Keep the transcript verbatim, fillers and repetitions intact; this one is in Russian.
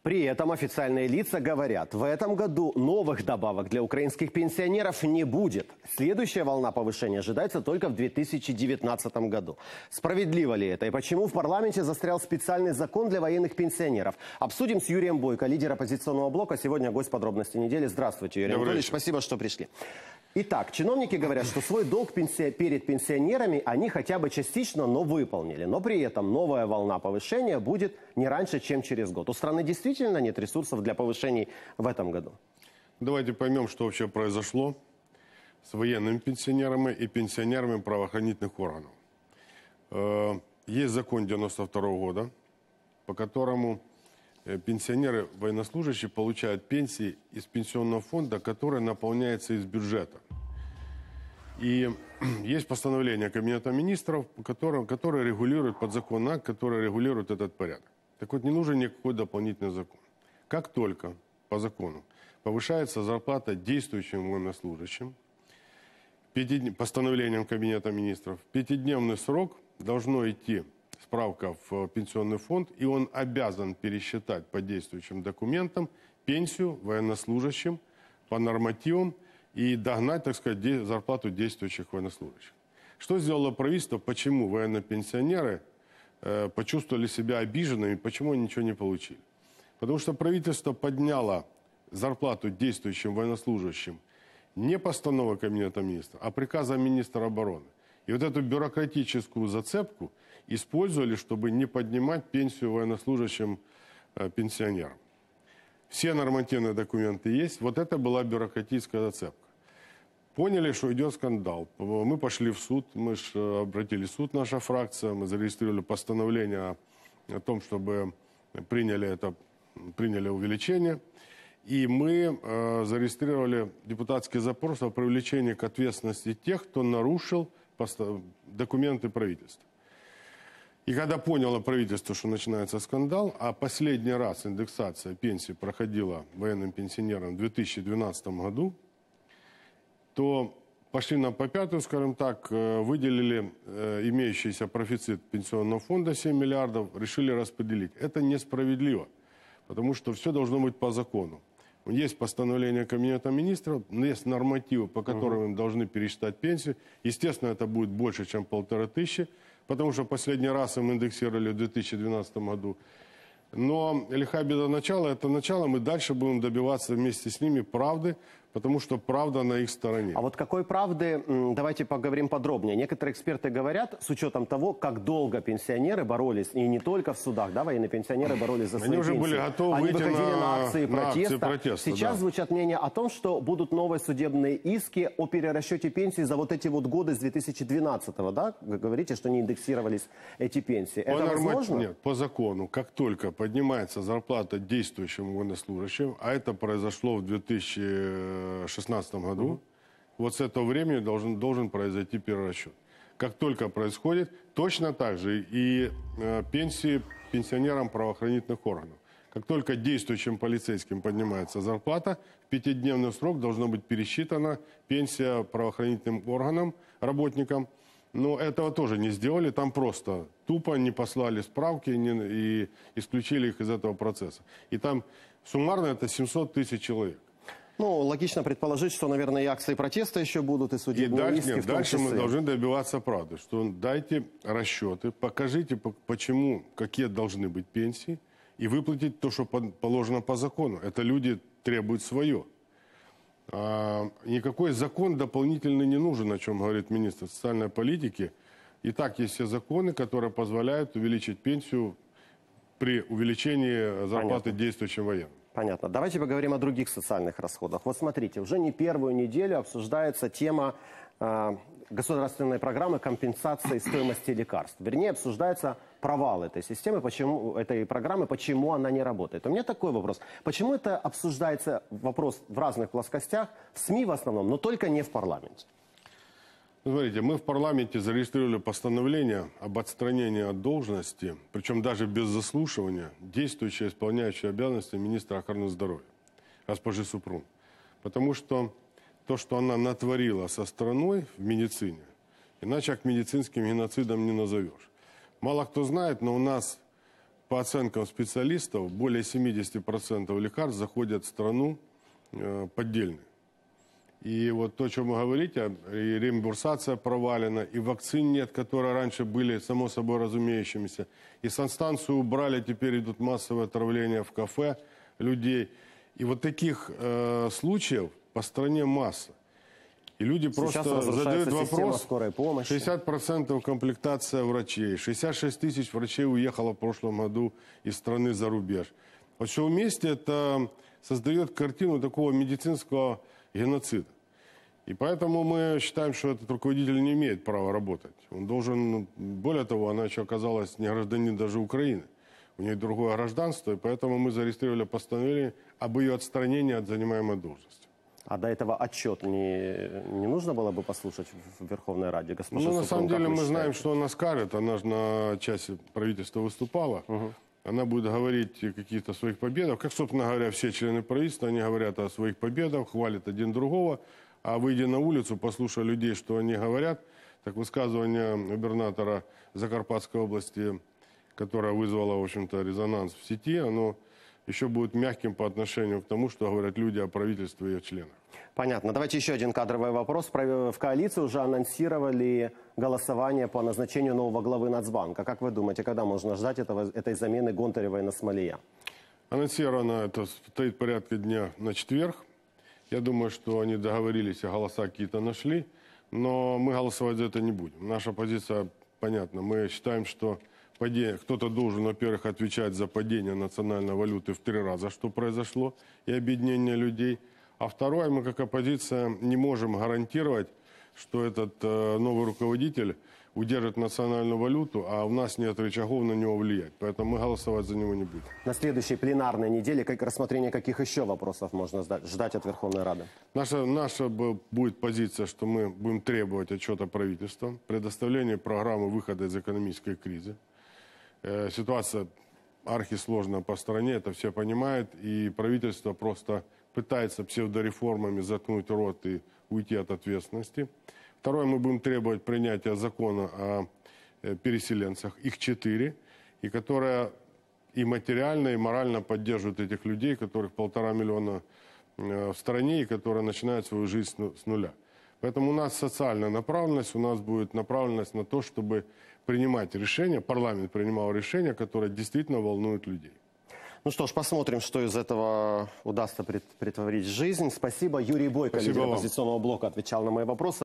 При этом официальные лица говорят, в этом году новых добавок для украинских пенсионеров не будет. Следующая волна повышения ожидается только в две тысячи девятнадцатом году. Справедливо ли это и почему в парламенте застрял специальный закон для военных пенсионеров? Обсудим с Юрием Бойко, лидер оппозиционного блока. Сегодня гость подробности недели. Здравствуйте, Юрий Анатольевич. Спасибо, что пришли. Итак, чиновники говорят, что свой долг пенси... перед пенсионерами они хотя бы частично, но выполнили. Но при этом новая волна повышения будет не раньше, чем через год. У страны действительно нет ресурсов для повышений в этом году? Давайте поймем, что вообще произошло с военными пенсионерами и пенсионерами правоохранительных органов. Есть закон девяносто второго года, по которому пенсионеры, военнослужащие получают пенсии из пенсионного фонда, который наполняется из бюджета. И есть постановление Кабинета министров, которое, которое регулирует подзаконный акт, который регулирует этот порядок. Так вот, не нужен никакой дополнительный закон. Как только по закону повышается зарплата действующим военнослужащим, постановлением Кабинета министров, пятидневный срок должно идти справка в пенсионный фонд, и он обязан пересчитать по действующим документам пенсию военнослужащим по нормативам и догнать, так сказать, зарплату действующих военнослужащих. Что сделало правительство, почему военнопенсионеры э, почувствовали себя обиженными, почему они ничего не получили? Потому что правительство подняло зарплату действующим военнослужащим не постановой Кабинета министров, а приказом министра обороны. И вот эту бюрократическую зацепку использовали, чтобы не поднимать пенсию военнослужащим э, пенсионерам. Все нормативные документы есть. Вот это была бюрократическая зацепка. Поняли, что идет скандал. Мы пошли в суд, мы же обратились в суд, наша фракция, мы зарегистрировали постановление о том, чтобы приняли, это, приняли увеличение. И мы э, зарегистрировали депутатский запрос о привлечении к ответственности тех, кто нарушил документы правительства. И когда поняло правительство, что начинается скандал, а последний раз индексация пенсии проходила военным пенсионерам в две тысячи двенадцатом году, то пошли на попятую, скажем так, выделили имеющийся профицит пенсионного фонда семь миллиардов, решили распределить. Это несправедливо, потому что все должно быть по закону. Есть постановление Кабинета министров, есть нормативы, по которым им должны пересчитать пенсию. Естественно, это будет больше, чем полторы тысячи, потому что последний раз им индексировали в две тысячи двенадцатом году. Но лиха беда начала, это начало, мы дальше будем добиваться вместе с ними правды, потому что правда на их стороне. А вот какой правды, давайте поговорим подробнее. Некоторые эксперты говорят, с учетом того, как долго пенсионеры боролись, и не только в судах, да, военные пенсионеры боролись за свои Они пенсии. уже были готовы Они выйти выходили на, на акции на протеста. акции протеста. Сейчас да. звучат мнения о том, что будут новые судебные иски о перерасчете пенсии за вот эти вот годы с две тысячи двенадцатого, да? Вы говорите, что не индексировались эти пенсии. По Это норма... возможно? Нет, по закону, как только поднимается зарплата действующим военнослужащим, а это произошло в две тысячи шестнадцатом году, угу. Вот с этого времени должен, должен произойти перерасчет. Как только происходит, точно так же и э, пенсии пенсионерам правоохранительных органов. Как только действующим полицейским поднимается зарплата, в пятидневный срок должна быть пересчитана пенсия правоохранительным органам, работникам. Но этого тоже не сделали, там просто тупо не послали справки не, и исключили их из этого процесса. И там суммарно это семьсот тысяч человек. Ну, логично предположить, что, наверное, и акции протеста еще будут, и судебные и дальше, иски нет, в том дальше числе. мы должны добиваться правды, что дайте расчеты, покажите, почему, какие должны быть пенсии, и выплатить то, что положено по закону. Это люди требуют свое. А, никакой закон дополнительный не нужен, о чем говорит министр социальной политики. И так есть все законы, которые позволяют увеличить пенсию при увеличении зарплаты Понятно. Действующим военным. Понятно. Давайте поговорим о других социальных расходах. Вот смотрите, уже не первую неделю обсуждается тема э, государственной программы компенсации стоимости лекарств. Вернее, обсуждается провал этой системы, почему, этой программы, почему она не работает. У меня такой вопрос. Почему это обсуждается вопрос в разных плоскостях, в СМИ в основном, но только не в парламенте? Смотрите, мы в парламенте зарегистрировали постановление об отстранении от должности, причем даже без заслушивания, действующей исполняющей обязанности министра охраны здоровья, госпожи Супрун. Потому что то, что она натворила со страной в медицине, иначе как медицинским геноцидом не назовешь. Мало кто знает, но у нас по оценкам специалистов, более семидесяти процентов лекарств заходят в страну э, поддельные. И вот то, о чем вы говорите, и реимбурсация провалена, и вакцин нет, которые раньше были само собой разумеющимися. И санстанцию убрали, теперь идут массовые отравления в кафе людей. И вот таких э, случаев по стране масса. И люди Сейчас просто задают вопрос, скорой помощи. шестьдесят процентов комплектация врачей, шестьдесят шесть тысяч врачей уехало в прошлом году из страны за рубеж. Вот все вместе это создает картину такого медицинского геноцида. И поэтому мы считаем, что этот руководитель не имеет права работать. Он должен, более того, она еще оказалась не гражданин даже Украины. У нее другое гражданство, и поэтому мы зарегистрировали постановление об ее отстранении от занимаемой должности. А до этого отчет не, не нужно было бы послушать в Верховной Раде, госпожа Ну, на Супрун, самом деле мы считаете? знаем, что она скажет. Она же на части правительства выступала. Угу. Она будет говорить о каких-то своих победах. Как, собственно говоря, все члены правительства, они говорят о своих победах, хвалят один другого. А выйдя на улицу, послушая людей, что они говорят, так высказывание губернатора Закарпатской области, которое вызвало, в общем-то, резонанс в сети, оно еще будет мягким по отношению к тому, что говорят люди о правительстве и о членах. Понятно. Давайте еще один кадровый вопрос. В коалиции уже анонсировали голосование по назначению нового главы Нацбанка. Как вы думаете, когда можно ждать этого, этой замены Гонтаревой на Смолия? Анонсировано это стоит в порядке дня на четверг. Я думаю, что они договорились, а голоса какие-то нашли. Но мы голосовать за это не будем. Наша позиция понятна. Мы считаем, что кто-то должен, во-первых, отвечать за падение национальной валюты в три раза, что произошло, и объединение людей. А второе, мы как оппозиция не можем гарантировать, что этот э, новый руководитель удержит национальную валюту, а у нас нет рычагов на него влиять. Поэтому мы голосовать за него не будем. На следующей пленарной неделе как рассмотрение каких еще вопросов можно ждать от Верховной Рады? Наша, наша будет позиция, что мы будем требовать отчета правительства, предоставления программы выхода из экономической кризисы. Э, ситуация архисложная по стране, это все понимают, и правительство просто пытается псевдореформами заткнуть рот и уйти от ответственности. Второе, мы будем требовать принятия закона о переселенцах, их четыре, и которая и материально, и морально поддерживает этих людей, которых полтора миллиона в стране, и которые начинают свою жизнь с нуля. Поэтому у нас социальная направленность, у нас будет направленность на то, чтобы принимать решения, парламент принимал решения, которые действительно волнуют людей. Ну что ж, посмотрим, что из этого удастся претворить в жизнь. Спасибо. Юрий Бойко, лидер оппозиционного блока, отвечал на мои вопросы.